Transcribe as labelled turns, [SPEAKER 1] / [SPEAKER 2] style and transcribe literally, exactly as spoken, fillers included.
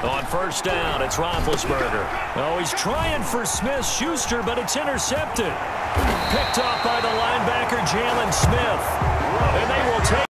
[SPEAKER 1] On first down, it's Roethlisberger. Oh, he's trying for Smith-Schuster, but it's intercepted. Picked off by the linebacker, Jaylon Smith. And they will take